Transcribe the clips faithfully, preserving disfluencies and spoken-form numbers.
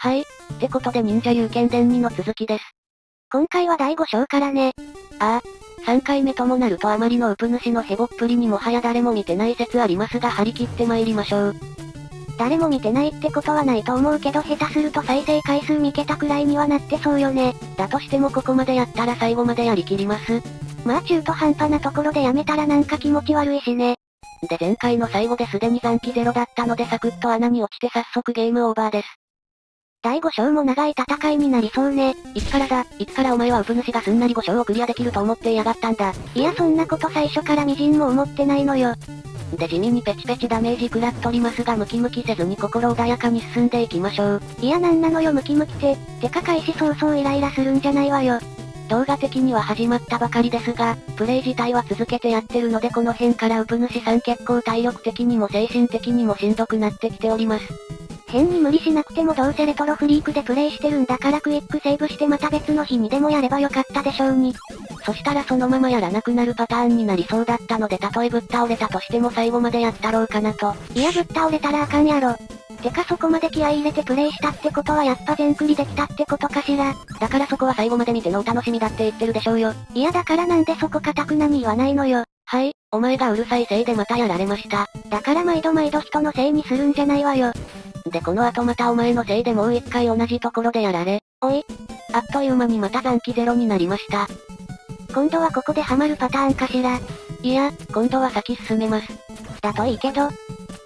はい。ってことで忍者勇剣伝にの続きです。 今回はだいご章からね。 ああ。さんかいめともなるとあまりのウプ主のヘボっぷりにもはや誰も見てない説ありますが張り切って参りましょう。 誰も見てないってことはないと思うけど下手すると再生回数見桁くらいにはなってそうよね。 だとしてもここまでやったら最後までやりきります。 まあ中途半端なところでやめたらなんか気持ち悪いしね。 で前回の最後ですでに残機ゼロだったのでサクッと穴に落ちて早速ゲームオーバーです。 だいご章も長い戦いになりそうね。 いつからだ、いつからお前はウプ主がすんなりご章をクリアできると思ってやがったんだ。 いやそんなこと最初からみじんも思ってないのよ。 で地味にペチペチダメージ食らっとりますがムキムキせずに心穏やかに進んでいきましょう。 いやなんなのよムキムキって、てか開始早々イライラするんじゃないわよ。 動画的には始まったばかりですが、プレイ自体は続けてやってるのでこの辺からウプ主さん結構体力的にも精神的にもしんどくなってきております。 変に無理しなくてもどうせレトロフリークでプレイしてるんだからクイックセーブしてまた別の日にでもやればよかったでしょうに。 そしたらそのままやらなくなるパターンになりそうだったのでたとえぶっ倒れたとしても最後までやったろうかなと。 いやぶっ倒れたらあかんやろ。てかそこまで気合い入れてプレイしたってことはやっぱ全クリできたってことかしら。 だからそこは最後まで見てのお楽しみだって言ってるでしょうよ。 いやだからなんでそこかたくなに言わないのよ。 はい、お前がうるさいせいでまたやられました。 だから毎度毎度人のせいにするんじゃないわよ。 でこの後またお前のせいでもう一回同じところでやられ。 おい。 あっという間にまた残機ゼロになりました。 今度はここでハマるパターンかしら。 いや、今度は先進めます。 だといいけど。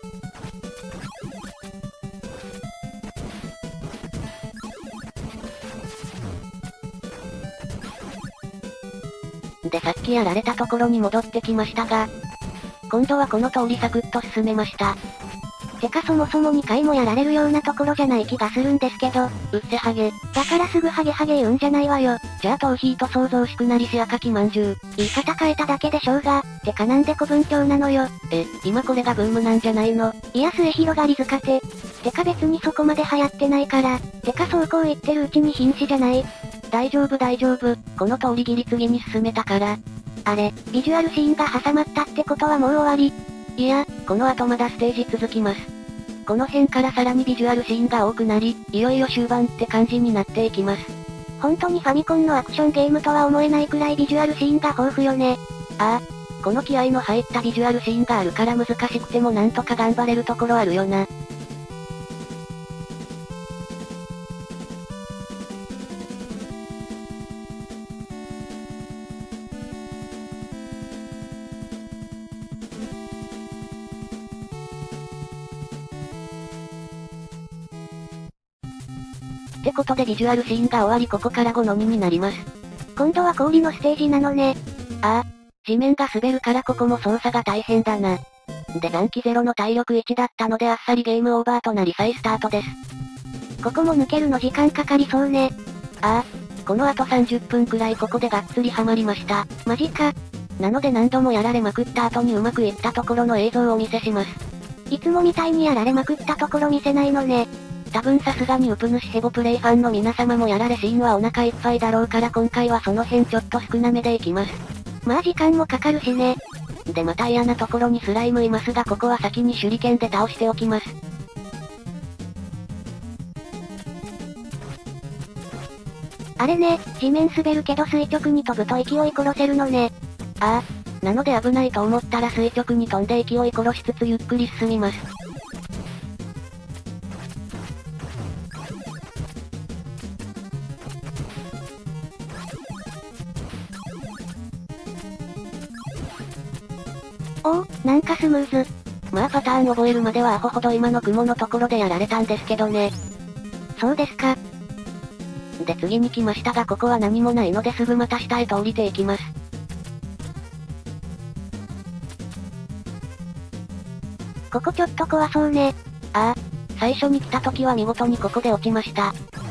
でさっきやられたところに戻ってきましたが、今度はこの通りサクッと進めました。 てかそもそもにかいもやられるようなところじゃない気がするんですけど。 うっせハゲ。 だからすぐハゲハゲ言うんじゃないわよ。 じゃあ逃避と想像しくなりし赤きまんじゅう。 言い方変えただけでしょうが。てかなんで古文教なのよ。 え、今これがブームなんじゃないの？ いや末広がり塚て。てか別にそこまで流行ってないから。てかそうこう言ってるうちに瀕死じゃない。 大丈夫大丈夫。この通りギリ次に進めたから。 あれ、ビジュアルシーンが挟まったってことはもう終わり。 いや、この後まだステージ続きます。この辺からさらにビジュアルシーンが多くなり、いよいよ終盤って感じになっていきます。 本当にファミコンのアクションゲームとは思えないくらいビジュアルシーンが豊富よね。 ああ、この気合の入ったビジュアルシーンがあるから難しくてもなんとか頑張れるところあるよな。ってことでビジュアルシーンが終わりここからごのにになります。 今度は氷のステージなのね。 ああ、地面が滑るからここも操作が大変だな。で残機ゼロの体力いちだったのであっさりゲームオーバーとなり再スタートです。 ここも抜けるの時間かかりそうね。 ああ、この後さんじゅっぷんくらいここでがっつりハマりました。 マジか。 なので何度もやられまくった後にうまくいったところの映像をお見せします。 いつもみたいにやられまくったところ見せないのね。 多分さすがにウプ主ヘボプレイファンの皆様もやられシーンはお腹いっぱいだろうから今回はその辺ちょっと少なめでいきます。 まあ時間もかかるしね。 でまた嫌なところにスライムいますがここは先に手裏剣で倒しておきます。 あれね、地面滑るけど垂直に飛ぶと勢い殺せるのね。 ああ、なので危ないと思ったら垂直に飛んで勢い殺しつつゆっくり進みます。 おお、なんかスムーズ。 まあパターン覚えるまではアホほど今の雲のところでやられたんですけどね。 そうですか。 で次に来ましたがここは何もないのですぐまた下へと降りていきます。 ここちょっと怖そうね。 ああ、最初に来た時は見事にここで落ちました。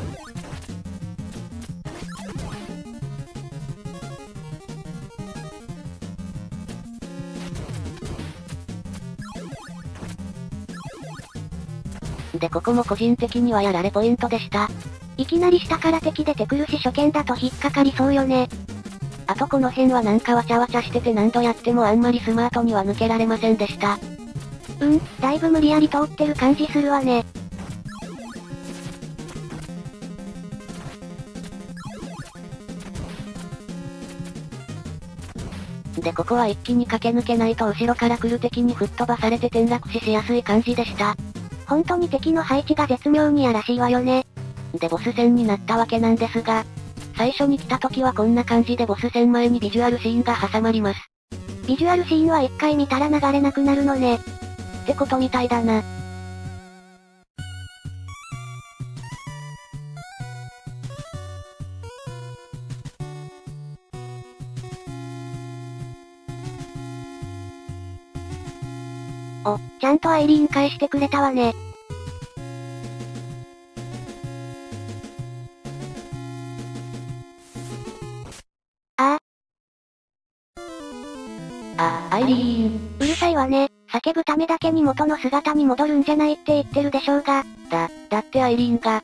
でここも個人的にはやられポイントでした。 いきなり下から敵出てくるし初見だと引っかかりそうよね。 あとこの辺はなんかわちゃわちゃしてて何度やってもあんまりスマートには抜けられませんでした。 うん、だいぶ無理やり通ってる感じするわね。 でここは一気に駆け抜けないと後ろから来る敵に吹っ飛ばされて転落死しやすい感じでした。 本当に敵の配置が絶妙にやらしいわよね。 でボス戦になったわけなんですが、最初に来た時はこんな感じでボス戦前にビジュアルシーンが挟まります。 ビジュアルシーンは一回見たら流れなくなるのね。 ってことみたいだな。 お、ちゃんとアイリーン返してくれたわね。ああ。あ、アイリーン。 うるさいわね。叫ぶためだけに元の姿に戻るんじゃないって言ってるでしょうが。 だ、だってアイリーンが。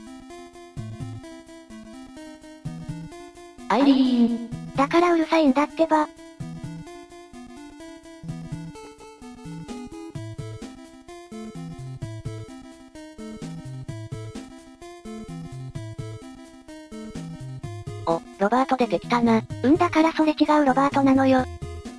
アイリーン。 だからうるさいんだってば。 お、ロバート出てきたな。 うんだからそれ違うロバートなのよ。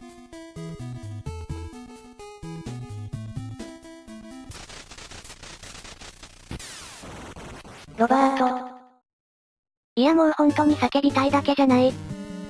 ロバート。 いやもう本当に叫びたいだけじゃない。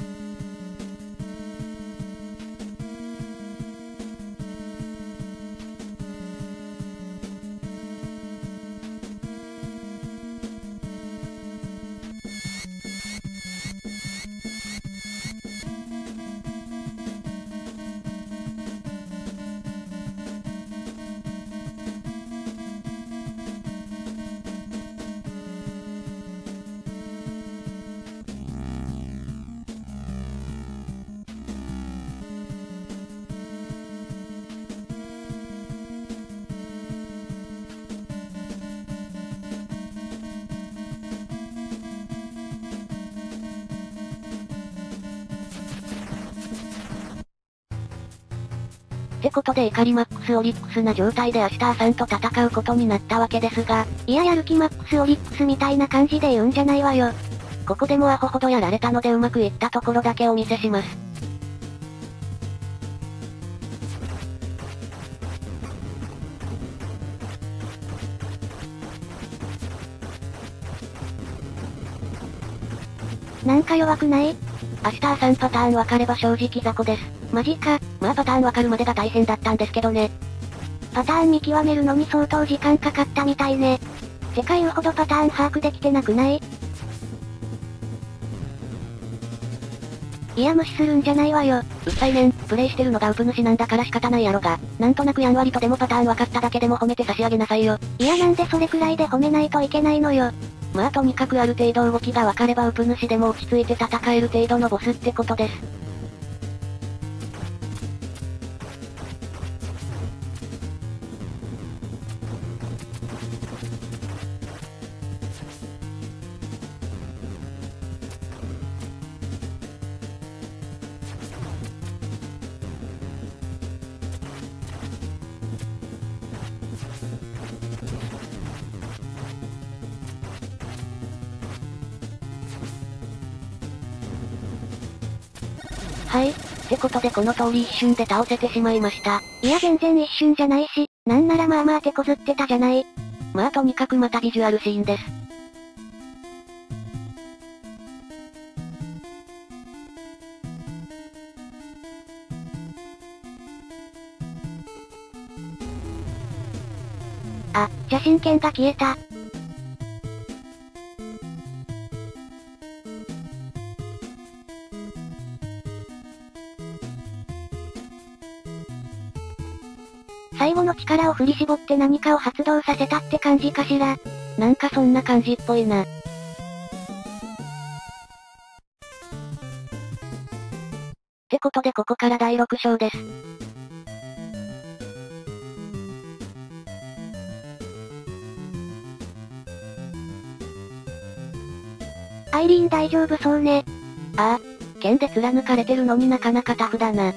ってことで怒りマックスオリックスな状態でアシターさんと戦うことになったわけですが、 いややる気マックスオリックスみたいな感じで言うんじゃないわよ。 ここでもアホほどやられたのでうまくいったところだけお見せします。 なんか弱くない？ アシターさんパターン分かれば正直雑魚です。 マジか。 まあパターン分かるまでが大変だったんですけどね。 パターン見極めるのに相当時間かかったみたいね。てか言うほどパターン把握できてなくない？いや無視するんじゃないわよ。 うっさいねん、プレイしてるのがウプ主なんだから仕方ないやろが、なんとなくやんわりとでもパターン分かっただけでも褒めて差し上げなさいよ。 いやなんでそれくらいで褒めないといけないのよ。 まあとにかくある程度動きが分かればウプ主でも落ち着いて戦える程度のボスってことです。はい。ってことでこの通り一瞬で倒せてしまいました。 いや全然一瞬じゃないし、なんならまあまあ手こずってたじゃない。 まあとにかくまたビジュアルシーンです。 あ、写真券が消えた。最後の力を振り絞って何かを発動させたって感じかしら。 なんかそんな感じっぽいな。ってことでここからだいろく章です。 アイリーン大丈夫そうね。 ああ、剣で貫かれてるのになかなかタフだな。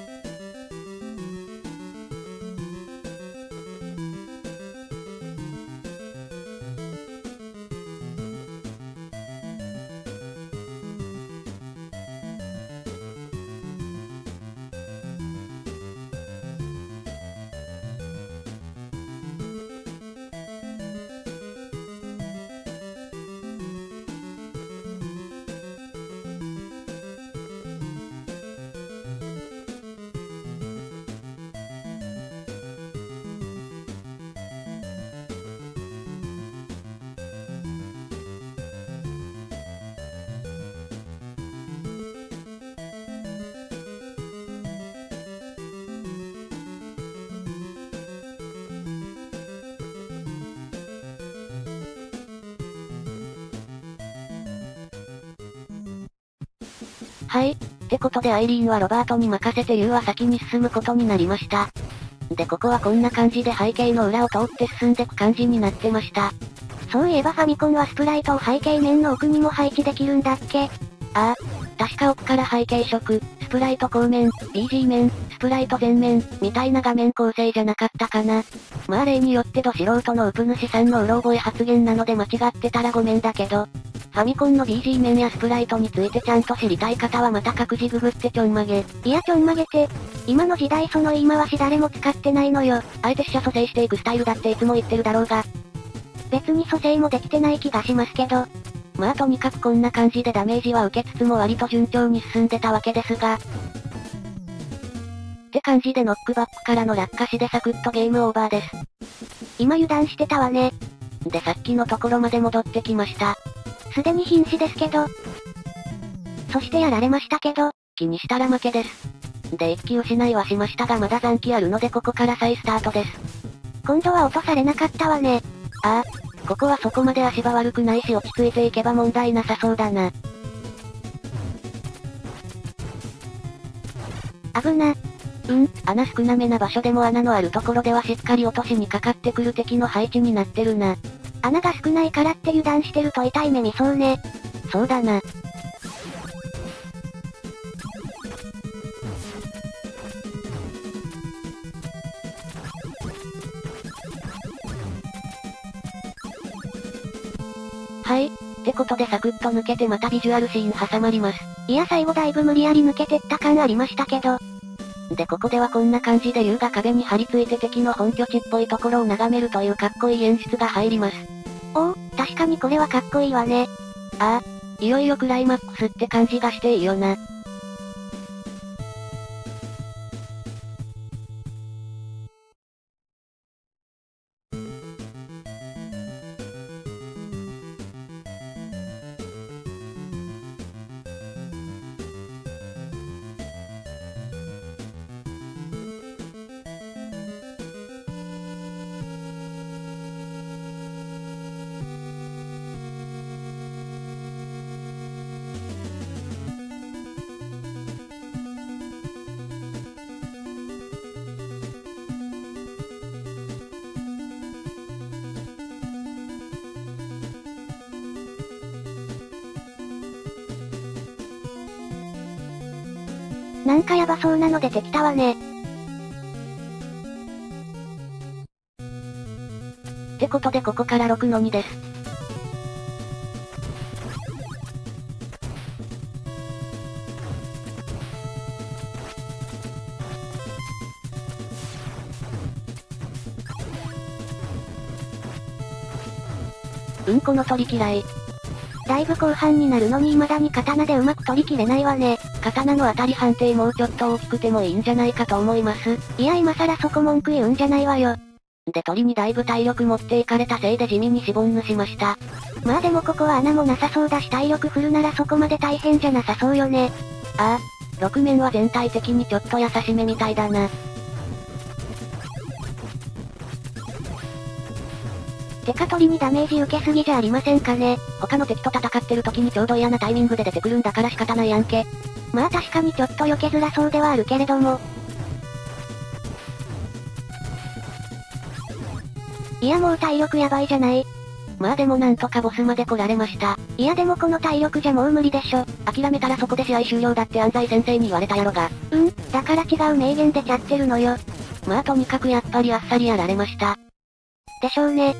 はい。ってことでアイリーンはロバートに任せてユウは先に進むことになりました。でここはこんな感じで背景の裏を通って進んでく感じになってました。 そういえばファミコンはスプライトを背景面の奥にも配置できるんだっけ？ ああ。確か奥から背景色、スプライト後面、ビージー 面、スプライト前面、みたいな画面構成じゃなかったかな。まあ例によってど素人のウプ主さんのうろ覚え発言なので間違ってたらごめんだけど、ファミコンの ビージー 面やスプライトについてちゃんと知りたい方はまた各自ググってちょんまげ。 いやちょんまげて、今の時代その言い回し誰も使ってないのよ。 あえて死者蘇生していくスタイルだっていつも言ってるだろうが。 別に蘇生もできてない気がしますけど。 まあとにかくこんな感じでダメージは受けつつも割と順調に進んでたわけですが。って感じでノックバックからの落下死でサクッとゲームオーバーです。 今油断してたわね。 でさっきのところまで戻ってきました。 すでに瀕死ですけど。そしてやられましたけど。 気にしたら負けです。で一気失いはしましたがまだ残機あるのでここから再スタートです。 今度は落とされなかったわね。 ああ。ここはそこまで足場悪くないし落ち着いていけば問題なさそうだな。 危な。 うん、穴少なめな場所でも穴のあるところではしっかり落としにかかってくる敵の配置になってるな。 穴が少ないからって油断してると痛い目見そうね。 そうだな。はい。ってことでサクッと抜けてまたビジュアルシーン挟まります。 いや最後だいぶ無理やり抜けてった感ありましたけど。 でここではこんな感じで竜が壁に張り付いて敵の本拠地っぽいところを眺めるというかっこいい演出が入ります。 おお、確かにこれはかっこいいわね。 ああ、いよいよクライマックスって感じがしていいよな。 なんかヤバそうなの出てきたわね。 ってことでここからろくのにです。うんこの取り嫌い。 だいぶ後半になるのに未だに刀でうまく取り切れないわね。 刀の当たり判定もうちょっと大きくてもいいんじゃないかと思います。 いや今更そこ文句言うんじゃないわよ。 で鳥にだいぶ体力持っていかれたせいで地味にしぼんぬしました。 まあでもここは穴もなさそうだし体力振るならそこまで大変じゃなさそうよね。 ああ、ろく面は全体的にちょっと優しめみたいだな。 てか鳥にダメージ受けすぎじゃありませんかね。 他の敵と戦ってる時にちょうど嫌なタイミングで出てくるんだから仕方ないやんけ。 まあ確かにちょっと避けづらそうではあるけれども。いやもう体力やばいじゃない。 まあでもなんとかボスまで来られました。 いやでもこの体力じゃもう無理でしょ。 諦めたらそこで試合終了だって安西先生に言われたやろが。 うん、だから違う名言出ちゃってるのよ。 まあとにかくやっぱりあっさりやられました。 でしょうね。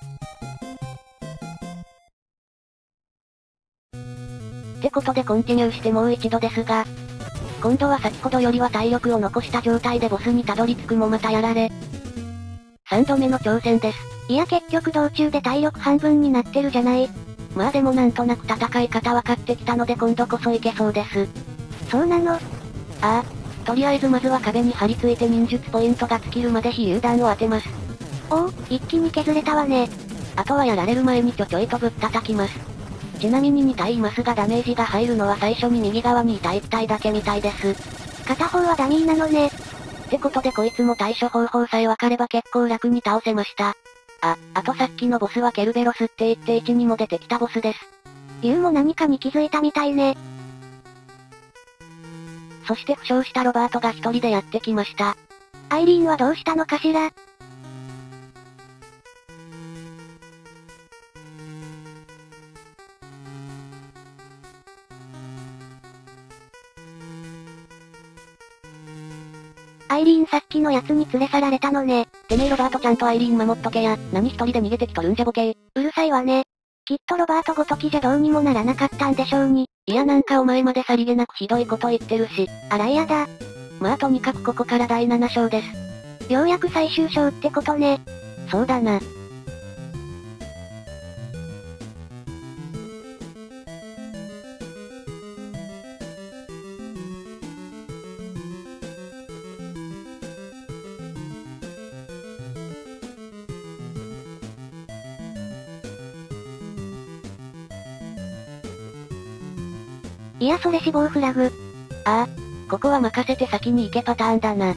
ってことでコンティニューしてもう一度ですが、今度は先ほどよりは体力を残した状態でボスにたどり着くもまたやられ。さんどめの挑戦です。 いや結局道中で体力半分になってるじゃない。 まあでもなんとなく戦い方分かってきたので今度こそいけそうです。 そうなの？ああ、とりあえずまずは壁に張り付いて忍術ポイントが尽きるまで非榴弾を当てます。 おお、一気に削れたわね。 あとはやられる前にちょちょいとぶったたきます。ちなみにに体いますがダメージが入るのは最初に右側にいたいち体だけみたいです。 片方はダミーなのね。 ってことでこいつも対処方法さえ分かれば結構楽に倒せました。あ、あとさっきのボスはケルベロスって言っていちにも出てきたボスです。 竜も何かに気づいたみたいね。 そして負傷したロバートが一人でやってきました。 アイリーンはどうしたのかしら？アイリーンさっきのやつに連れ去られたのね。 てめえロバートちゃんとアイリーン守っとけや。何一人で逃げてきとるんじゃボケー。 うるさいわね。きっとロバートごときじゃどうにもならなかったんでしょうに。 いやなんかお前までさりげなくひどいこと言ってるし。 あら嫌だ。 まあとにかくここからだいなな章です。 ようやく最終章ってことね。 そうだな。 いやそれ死亡フラグ。 ああ、ここは任せて先に行けパターンだな。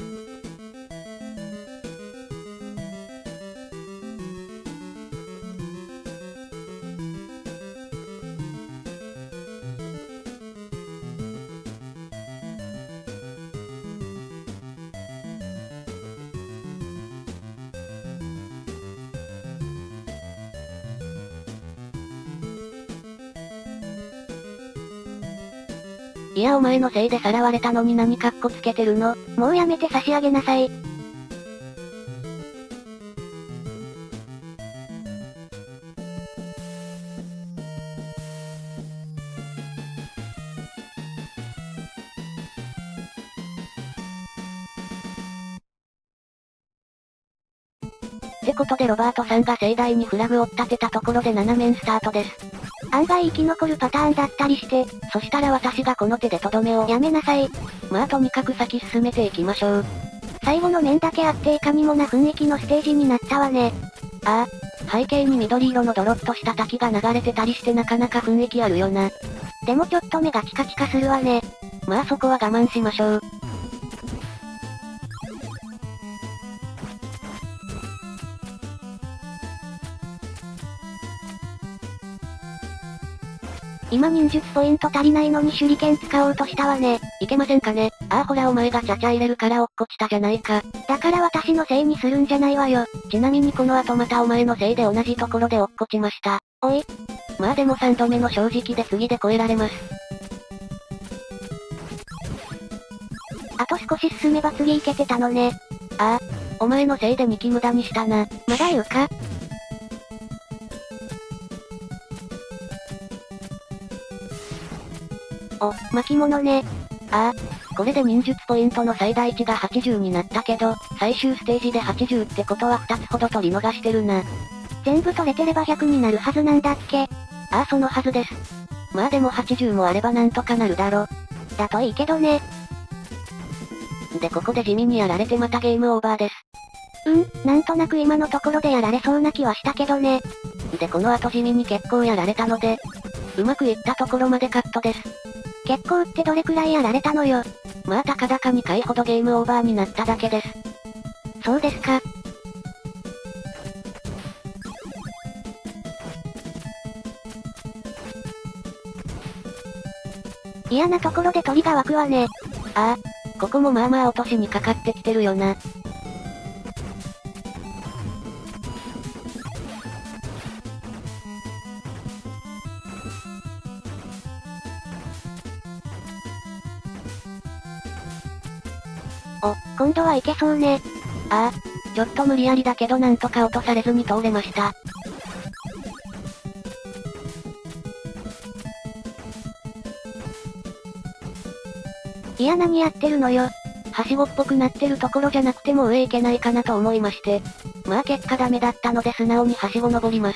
いやお前のせいでさらわれたのに何かっこつけてるの？ もうやめて差し上げなさい。 ってことでロバートさんが盛大にフラグを立てたところでなな面スタートです。 案外生き残るパターンだったりして、 そしたら私がこの手でとどめを。 やめなさい。 まあとにかく先進めていきましょう。 最後の面だけあっていかにもな雰囲気のステージになったわね。 ああ、背景に緑色のドロッとした滝が流れてたりしてなかなか雰囲気あるよな。 でもちょっと目がチカチカするわね。 まあそこは我慢しましょう。 今忍術ポイント足りないのに手裏剣使おうとしたわね。 いけませんかね。ああほらお前がちゃちゃ入れるから落っこちたじゃないか。 だから私のせいにするんじゃないわよ。 ちなみにこの後またお前のせいで同じところで落っこちました。 おい。 まあでもさんどめの正直で次で超えられます。 あと少し進めば次行けてたのね。 ああ、お前のせいでにき無駄にしたな。 まだ言うか？お、巻物ね。 ああ、これで忍術ポイントの最大値がはちじゅうになったけど、最終ステージではちじゅうってことはふたつほど取り逃してるな。 全部取れてればひゃくになるはずなんだっけ？ ああそのはずです。まあでもはちじゅうもあればなんとかなるだろ。 だといいけどね。 でここで地味にやられてまたゲームオーバーです。 うん、なんとなく今のところでやられそうな気はしたけどね。 でこの後地味に結構やられたので、うまくいったところまでカットです。 結構ってどれくらいやられたのよ。 まあたかだかにかいほどゲームオーバーになっただけです。 そうですか。嫌なところで鳥が湧くわね。 ああ、ここもまあまあ落としにかかってきてるよな。 お、今度はいけそうね。 ああ、ちょっと無理やりだけどなんとか落とされずに通れました。 いや何やってるのよ。 はしごっぽくなってるところじゃなくても上行けないかなと思いまして。まあ結果ダメだったので素直にはしご登ります。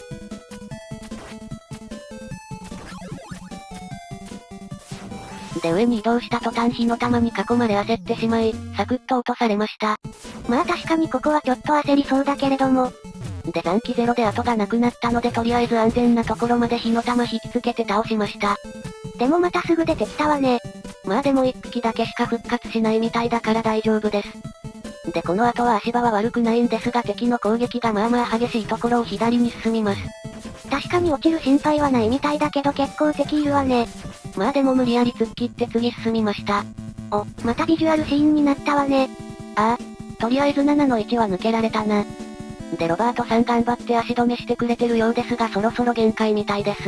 で上に移動した途端火の玉に囲まれ焦ってしまい、サクッと落とされました。 まあ確かにここはちょっと焦りそうだけれども。 で残機ゼロで後がなくなったのでとりあえず安全なところまで火の玉引きつけて倒しました。 でもまたすぐ出てきたわね。 まあでも一匹だけしか復活しないみたいだから大丈夫です。でこの後は足場は悪くないんですが敵の攻撃がまあまあ激しいところを左に進みます。 確かに落ちる心配はないみたいだけど結構敵いるわね。 まあでも無理やり突っ切って次進みました。 お、またビジュアルシーンになったわね。 ああ、とりあえずななのいちは抜けられたな。でロバートさん頑張って足止めしてくれてるようですがそろそろ限界みたいです。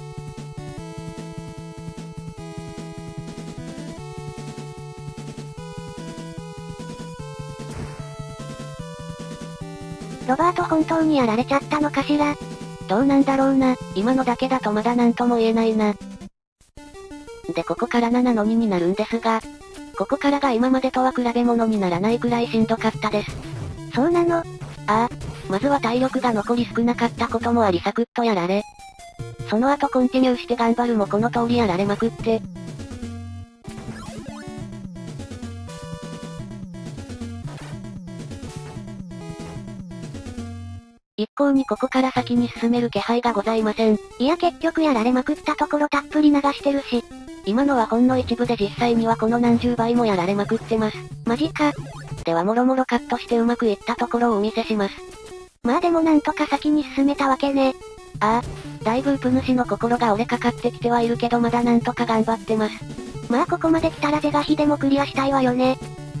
ロバート本当にやられちゃったのかしら。 どうなんだろうな、今のだけだとまだなんとも言えないな。でここからななのにになるんですが、ここからが今までとは比べ物にならないくらいしんどかったです。 そうなの？ああ、まずは体力が残り少なかったこともありサクッとやられ。その後コンティニューして頑張るもこの通りやられまくって。一向にここから先に進める気配がございません。 いや結局やられまくったところたっぷり流してるし。 今のはほんの一部で実際にはこの何十倍もやられまくってます。 マジか。 ではもろもろカットしてうまくいったところをお見せします。 まあでもなんとか先に進めたわけね。 ああ、だいぶウプ主の心が折れかかってきてはいるけどまだなんとか頑張ってます。 まあここまで来たら是が非でもクリアしたいわよね。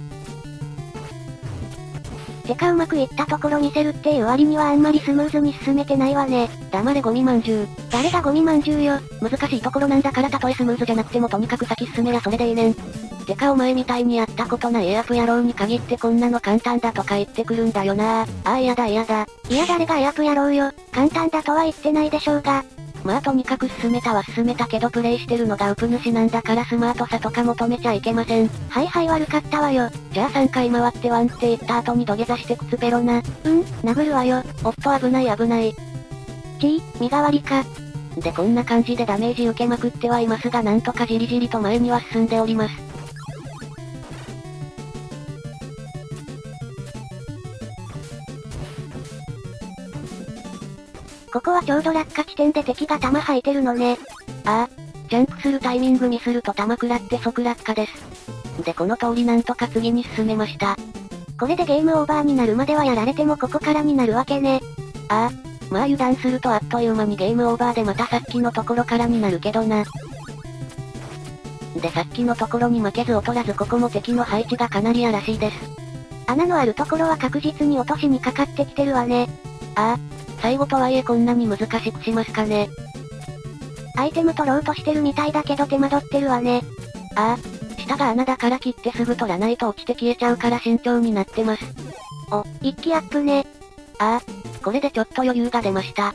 てかうまくいったところ見せるっていう割にはあんまりスムーズに進めてないわね。 黙れゴミまんじゅう。 誰がゴミまんじゅうよ。 難しいところなんだからたとえスムーズじゃなくてもとにかく先進めやそれでいいねん。てかお前みたいにやったことないエアプ野郎に限ってこんなの簡単だとか言ってくるんだよな。ああ嫌だ嫌だ。 いや誰がエアプ野郎よ。簡単だとは言ってないでしょうが。 まあとにかく進めたは進めたけどプレイしてるのがウプ主なんだからスマートさとか求めちゃいけません。 はいはい悪かったわよ。 じゃあさんかい回ってワンって言った後に土下座して靴ペロな。 うん、殴るわよ。 おっと危ない危ない。 ちぃ、身代わりか。 でこんな感じでダメージ受けまくってはいますがなんとかじりじりと前には進んでおります。 ここはちょうど落下地点で敵が弾吐いてるのね。 ああ、ジャンプするタイミングミスると弾食らって即落下です。でこの通りなんとか次に進めました。 これでゲームオーバーになるまではやられてもここからになるわけね。 ああ、まあ油断するとあっという間にゲームオーバーでまたさっきのところからになるけどな。でさっきのところに負けず劣らずここも敵の配置がかなりやらしいです。 穴のあるところは確実に落としにかかってきてるわね。 ああ、最後とはいえこんなに難しくしますかね。 アイテム取ろうとしてるみたいだけど手間取ってるわね。 ああ、下が穴だから切ってすぐ取らないと落ちて消えちゃうから慎重になってます。 お、一気アップね。 ああ、これでちょっと余裕が出ました。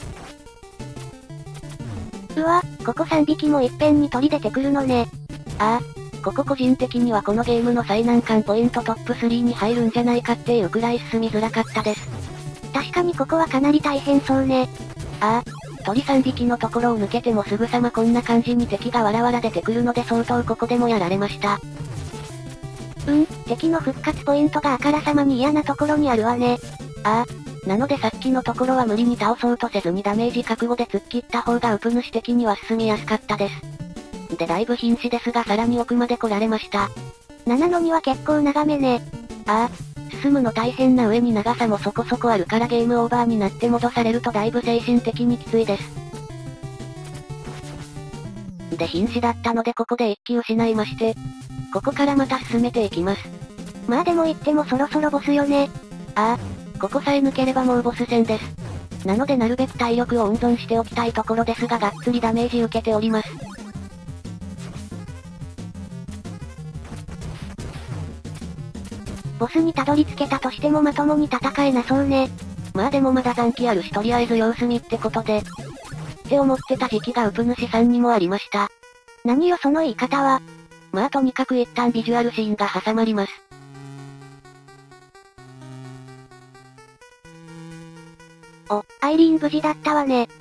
うわ、ここさんびきもいっぺんに取り出てくるのね。 ああ、ここ個人的にはこのゲームの最難関ポイントトップスリーに入るんじゃないかっていうくらい進みづらかったです。 確かにここはかなり大変そうね。 ああ、鳥さんびきのところを抜けてもすぐさまこんな感じに敵がわらわら出てくるので相当ここでもやられました。 うん、敵の復活ポイントがあからさまに嫌なところにあるわね。 ああ、なのでさっきのところは無理に倒そうとせずにダメージ覚悟で突っ切った方がウプ主的には進みやすかったです。でだいぶ瀕死ですがさらに奥まで来られました。 ななのには結構長めね。 ああ、進むの大変な上に長さもそこそこあるからゲームオーバーになって戻されるとだいぶ精神的にきついです。で瀕死だったのでここで一気失いまして、ここからまた進めていきます。 まあでも言ってもそろそろボスよね。 ああ、ここさえ抜ければもうボス戦です。なのでなるべく体力を温存しておきたいところですががっつりダメージ受けております。 ボスにたどり着けたとしてもまともに戦えなそうね。 まあでもまだ残機あるしとりあえず様子見ってことで。って思ってた時期がウプ主さんにもありました。 何よその言い方は。 まあとにかく一旦ビジュアルシーンが挟まります。 お、アイリーン無事だったわね。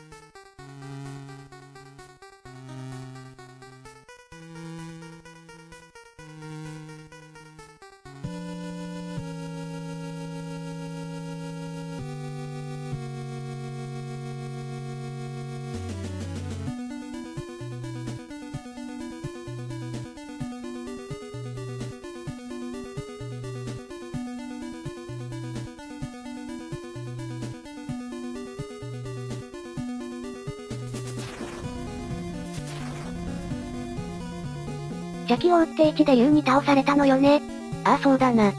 邪気王っていちで竜に倒されたのよね。 ああそうだな。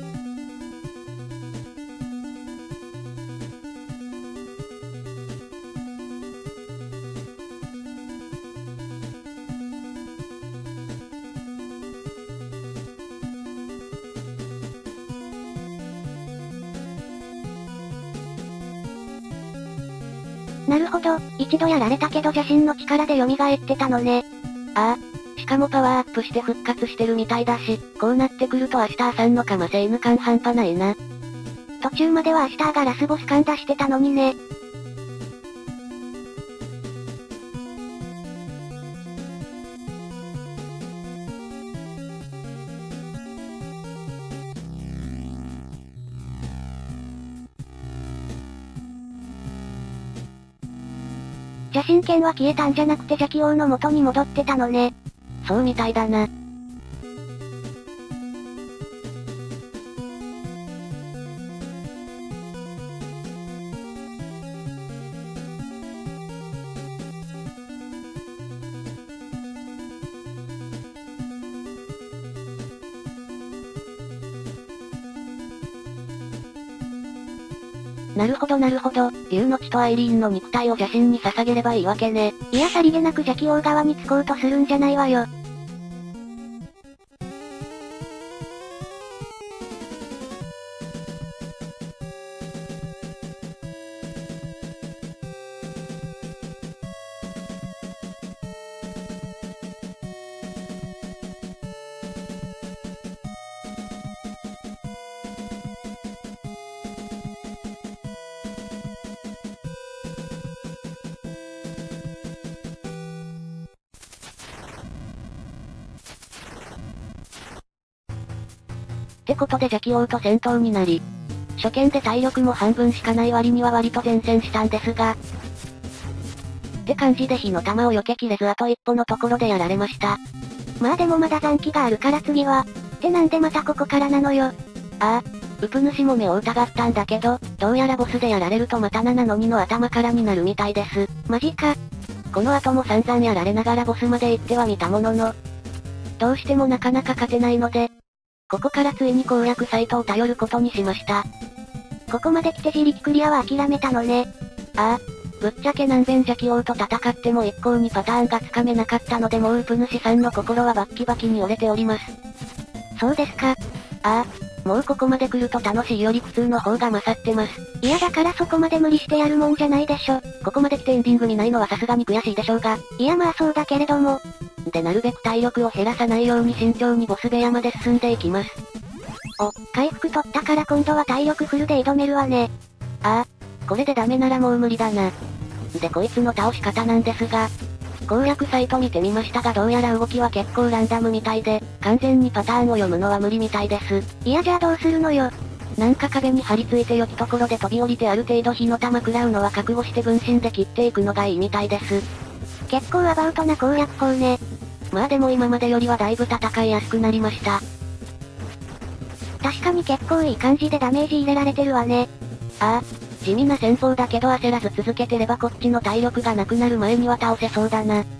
なるほど、一度やられたけど邪神の力で蘇ってたのね。 ああ。しかもパワーアップして復活してるみたいだし、こうなってくるとアシターさんのかませ犬感半端ないな。 途中まではアシターがラスボス感出してたのにね。邪神剣は消えたんじゃなくて邪気王の元に戻ってたのね。 そうみたいだな。なるほどなるほど、竜の血とアイリーンの肉体を邪神に捧げればいいわけね。 いやさりげなく邪気王側につこうとするんじゃないわよ。 ってことで邪気王と戦闘になり、初見で体力も半分しかない割には割と前線したんですが、って感じで火の玉を避けきれずあと一歩のところでやられました。 まあでもまだ残機があるから次は。ってなんでまたここからなのよ。ああ、ウプ主も目を疑ったんだけど、どうやらボスでやられるとまたななのにの頭からになるみたいです。 マジか。 この後も散々やられながらボスまで行ってはみたものの、どうしてもなかなか勝てないので、ここからついに攻略サイトを頼ることにしました。 ここまで来て自力クリアは諦めたのね。 ああ、ぶっちゃけ何遍邪気王と戦っても一向にパターンがつかめなかったのでもうウプ主さんの心はバッキバキに折れております。 そうですか。 ああ、もうここまで来ると楽しいより苦痛の方が勝ってます。 いやだからそこまで無理してやるもんじゃないでしょ。 ここまで来てエンディング見ないのはさすがに悔しいでしょうが。 いやまあそうだけれども。 でなるべく体力を減らさないように慎重にボス部屋まで進んでいきます。 お、回復取ったから今度は体力フルで挑めるわね。 ああ、これでダメならもう無理だな。でこいつの倒し方なんですが、攻略サイト見てみましたがどうやら動きは結構ランダムみたいで、完全にパターンを読むのは無理みたいです。 いやじゃあどうするのよ。 なんか壁に張り付いて良きところで飛び降りてある程度火の玉食らうのは覚悟して分身で切っていくのがいいみたいです。 結構アバウトな攻略法ね。 まあでも今までよりはだいぶ戦いやすくなりました。 確かに結構いい感じでダメージ入れられてるわね。 ああ、地味な戦法だけど焦らず続けてればこっちの体力がなくなる前には倒せそうだな。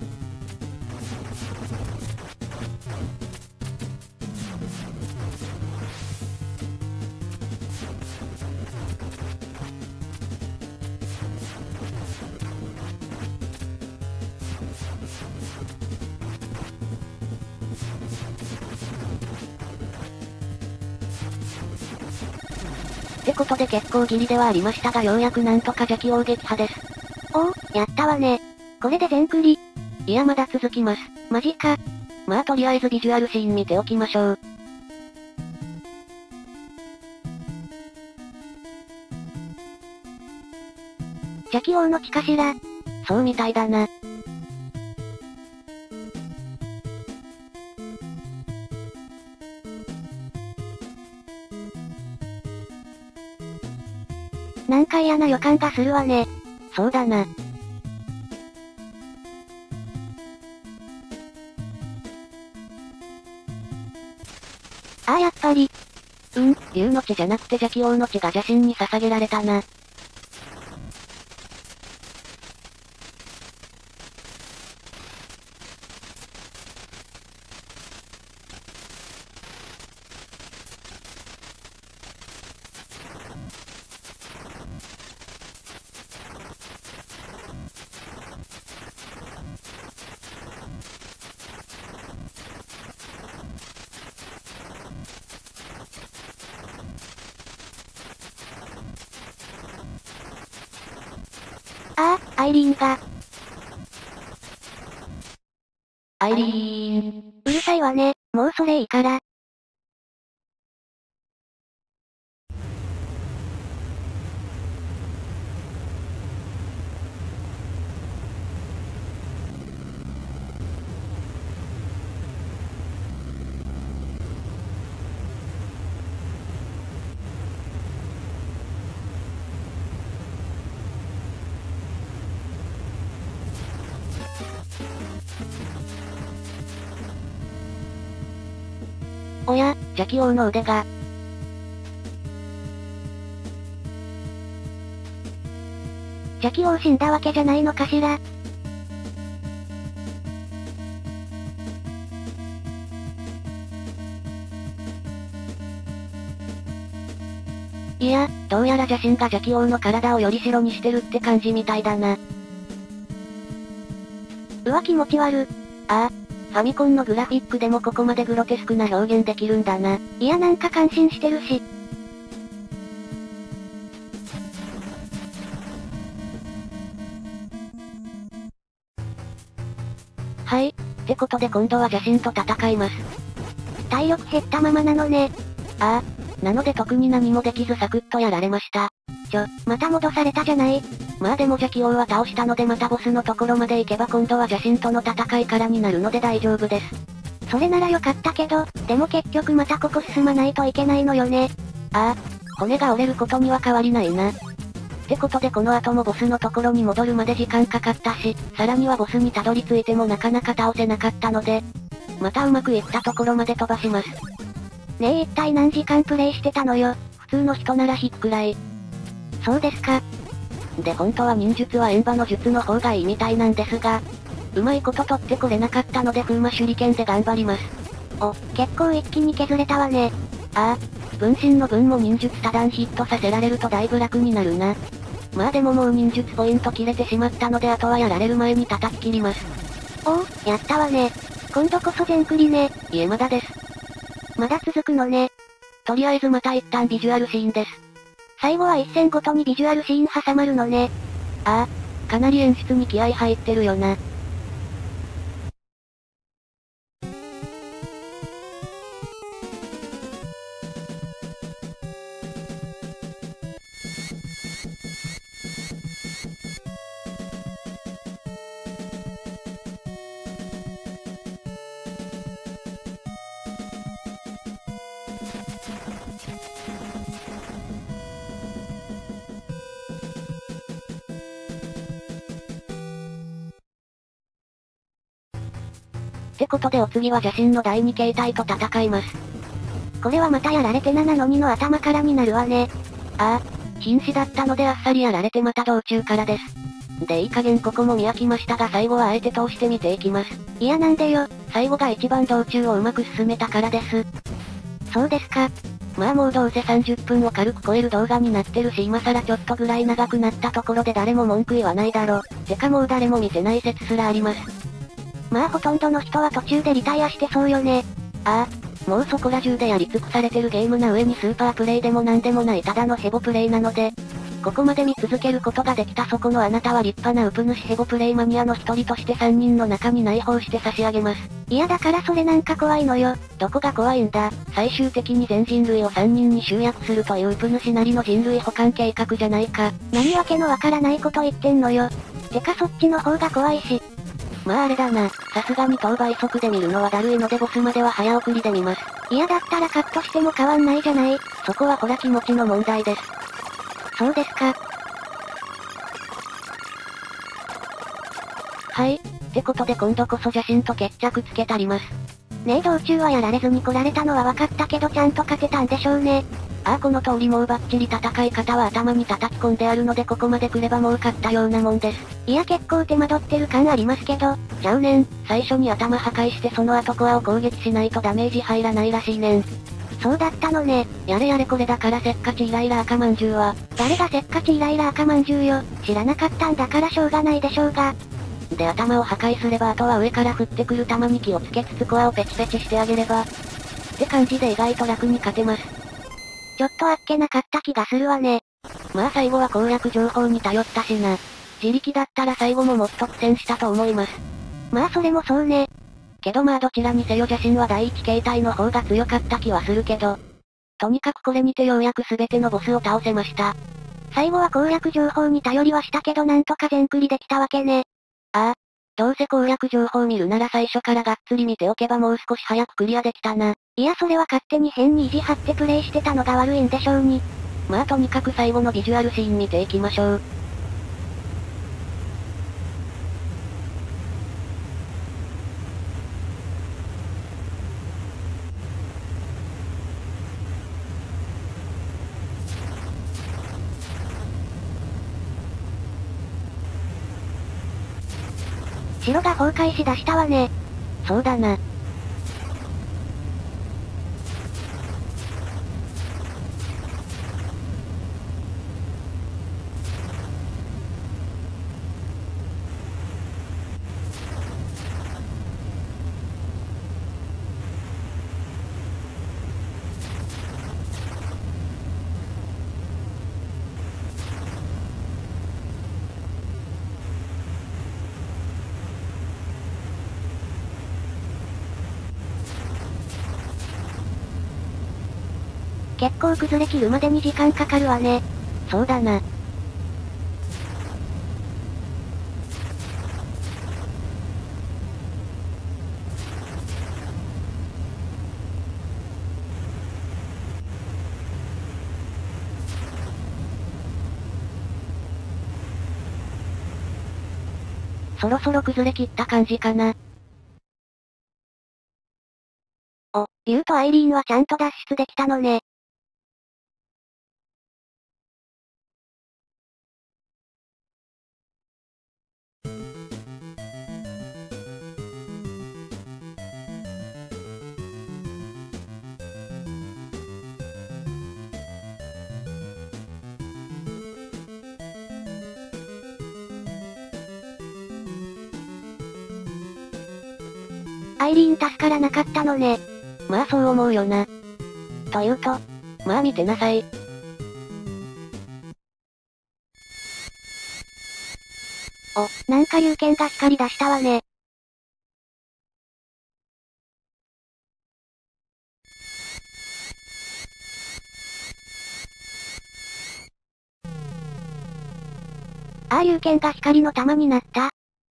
ってことで結構ギリではありましたがようやくなんとか邪気王撃破です。 おお、やったわね。これで全クリ。 いやまだ続きます。 マジか。 まあとりあえずビジュアルシーン見ておきましょう。 邪気王の血かしら。 そうみたいだな。 なんか嫌な予感がするわね。 そうだな。 ああやっぱり。 うん、竜の血じゃなくて邪気王の血が邪神に捧げられたな。 アイリーンが。 アイリーン。 うるさいわね、もうそれいいから。 おや、邪気王の腕が。 邪気王死んだわけじゃないのかしら。 いや、どうやら邪神が邪気王の体をより白にしてるって感じみたいだな。 うわ気持ち悪。 ああ、ファミコンのグラフィックでもここまでグロテスクな表現できるんだな。 いやなんか感心してるし。 はい。ってことで今度は邪神と戦います。 体力減ったままなのね。 ああ、なので特に何もできずサクッとやられました。 ちょ、また戻されたじゃない。 まあでも邪気王は倒したのでまたボスのところまで行けば今度は邪神との戦いからになるので大丈夫です。 それならよかったけど、でも結局またここ進まないといけないのよね。 ああ、骨が折れることには変わりないな。ってことでこの後もボスのところに戻るまで時間かかったし、さらにはボスにたどり着いてもなかなか倒せなかったので、またうまくいったところまで飛ばします。 ねえ一体何時間プレイしてたのよ。 普通の人ならひっくらい。 そうですか。 で本当は忍術は円場の術の方がいいみたいなんですが、うまいこと取ってこれなかったので風魔手裏剣で頑張ります。 お、結構一気に削れたわね。 ああ、分身の分も忍術多段ヒットさせられるとだいぶ楽になるな。まあでももう忍術ポイント切れてしまったのであとはやられる前に叩き切ります。 おお、やったわね。今度こそ全クリね。 いえまだです。 まだ続くのね。 とりあえずまた一旦ビジュアルシーンです。 最後は一戦ごとにビジュアルシーン挟まるのね。 ああ、かなり演出に気合入ってるよな。ってことでお次は邪神のだいに形態と戦います。 これはまたやられてななのにの頭からになるわね。 ああ、瀕死だったのであっさりやられてまた道中からです。でいい加減ここも見飽きましたが最後はあえて通して見ていきます。 いやなんでよ。 最後が一番道中をうまく進めたからです。 そうですか。 まあもうどうせさんじゅっぷんを軽く超える動画になってるし今更ちょっとぐらい長くなったところで誰も文句言わないだろ。てかもう誰も見てない説すらあります。 まあほとんどの人は途中でリタイアしてそうよね。 ああ、もうそこら中でやり尽くされてるゲームな上にスーパープレイでもなんでもないただのヘボプレイなので、ここまで見続けることができたそこのあなたは立派なウプ主ヘボプレイマニアの一人としてさんにんの中に内包して差し上げます。 いやだからそれなんか怖いのよ。 どこが怖いんだ。最終的に全人類をさんにんに集約するというウプ主なりの人類補完計画じゃないか。 何わけのわからないこと言ってんのよ。てかそっちの方が怖いし。 まああれだな、さすがに等倍速で見るのはだるいのでボスまでは早送りで見ます。 いやだったらカットしても変わんないじゃない。 そこはほら気持ちの問題です。 そうですか。 はい。ってことで今度こそ邪神と決着つけたります。 ねえ道中はやられずに来られたのは分かったけどちゃんと勝てたんでしょうね。 ああこの通りもうバッチリ戦い方は頭に叩き込んであるのでここまで来ればもう勝ったようなもんです。 いや結構手間取ってる感ありますけど。 ちゃうねん、最初に頭破壊してその後コアを攻撃しないとダメージ入らないらしいねん。 そうだったのね。 やれやれこれだからせっかちイライラ赤まんじゅうは。 誰がせっかちイライラ赤まんじゅうよ。知らなかったんだからしょうがないでしょうが。 で頭を破壊すればあとは上から降ってくる球に気をつけつつコアをペチペチしてあげれば。って感じで意外と楽に勝てます。 ちょっとあっけなかった気がするわね。 まあ最後は攻略情報に頼ったしな。 自力だったら最後ももっと苦戦したと思います。 まあそれもそうね。 けどまあどちらにせよ邪神は第一形態の方が強かった気はするけど。とにかくこれにてようやく全てのボスを倒せました。 最後は攻略情報に頼りはしたけどなんとか全クリできたわけね。 ああ。どうせ攻略情報見るなら最初からがっつり見ておけばもう少し早くクリアできたな。 いやそれは勝手に変に意地張ってプレイしてたのが悪いんでしょうに。 まあとにかく最後のビジュアルシーン見ていきましょう。 城が崩壊しだしたわね。 そうだな。 結構崩れ切るまでに時間かかるわね。 そうだな。そろそろ崩れ切った感じかな。 お、竜とアイリーンはちゃんと脱出できたのね。アイリーン助からなかったのね。 まあそう思うよな。 というと、 まあ見てなさい。 お、なんか龍剣が光り出したわね。ああ龍剣が光の玉になった。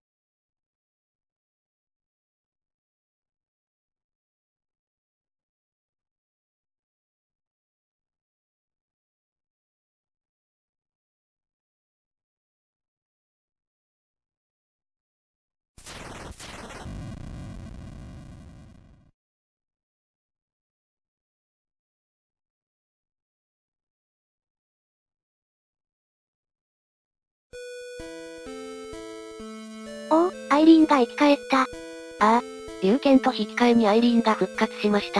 おお、アイリーンが生き返った。 ああ、龍剣と引き換えにアイリーンが復活しました。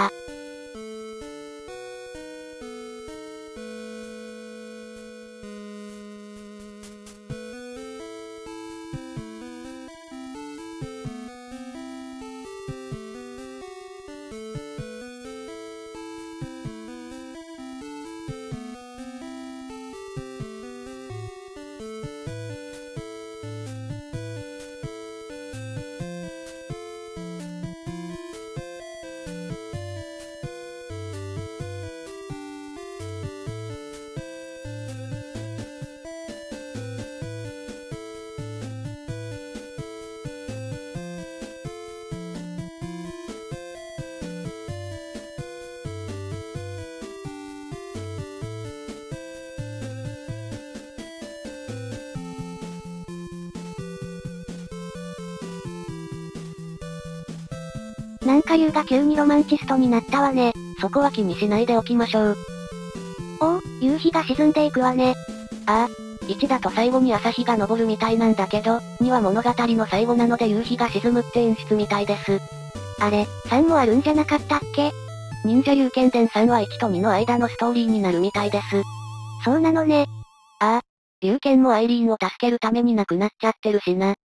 なんか優が急にロマンチストになったわね。 そこは気にしないでおきましょう。 おお、夕日が沈んでいくわね。 ああ、いちだと最後に朝日が昇るみたいなんだけど、には物語の最後なので夕日が沈むって演出みたいです。 あれ、さんもあるんじゃなかったっけ？ 忍者龍剣伝さんはいちとにの間のストーリーになるみたいです。 そうなのね。 ああ、龍剣もアイリーンを助けるために亡くなっちゃってるしな。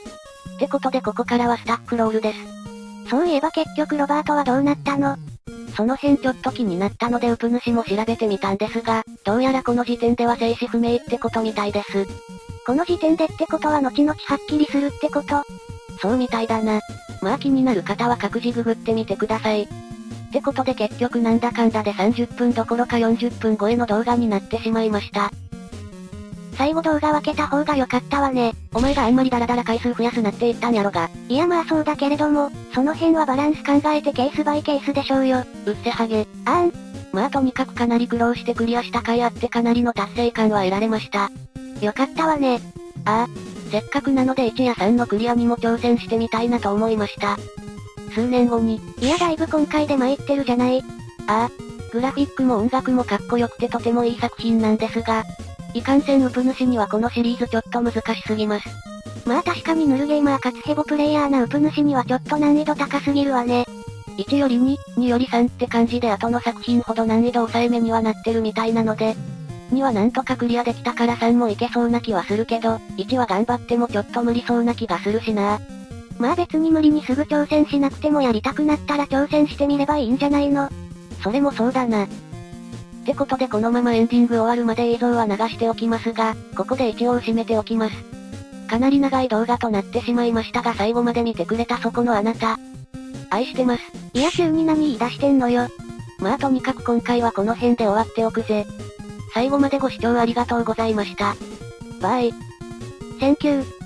ってことでここからはスタックロールです。 そういえば結局ロバートはどうなったの？ その辺ちょっと気になったのでウプ主も調べてみたんですが、どうやらこの時点では生死不明ってことみたいです。 この時点でってことは後々はっきりするってこと？ そうみたいだな。まあ気になる方は各自ググってみてください。ってことで結局なんだかんだでさんじゅっぷんどころかよんじゅっぷん超えの動画になってしまいました。 最後動画分けた方が良かったわね。 お前があんまりダラダラ回数増やすなって言ったんやろが。 いやまあそうだけれども、その辺はバランス考えてケースバイケースでしょうよ。 うっせハゲ。 あーん。 まあとにかくかなり苦労してクリアした回あってかなりの達成感は得られました。 よかったわね。 ああ、せっかくなのでいちやさんのクリアにも挑戦してみたいなと思いました。数年後に。 いやだいぶ今回で参ってるじゃない。 ああ、グラフィックも音楽もかっこよくてとてもいい作品なんですが、いかんせんウプ主にはこのシリーズちょっと難しすぎます。 まあ確かにヌルゲーマーかつヘボプレイヤーなウプ主にはちょっと難易度高すぎるわね。 いちよりに、によりさんって感じで後の作品ほど難易度抑えめにはなってるみたいなので、にはなんとかクリアできたからさんもいけそうな気はするけど、いちは頑張ってもちょっと無理そうな気がするしな。 まあ別に無理にすぐ挑戦しなくてもやりたくなったら挑戦してみればいいんじゃないの？ それもそうだな。ってことでこのままエンディング終わるまで映像は流しておきますが、ここで一応締めておきます。かなり長い動画となってしまいましたが最後まで見てくれたそこのあなた。愛してます。 いや急に何言い出してんのよ。 まあとにかく今回はこの辺で終わっておくぜ。最後までご視聴ありがとうございました。バイ。 センキュー。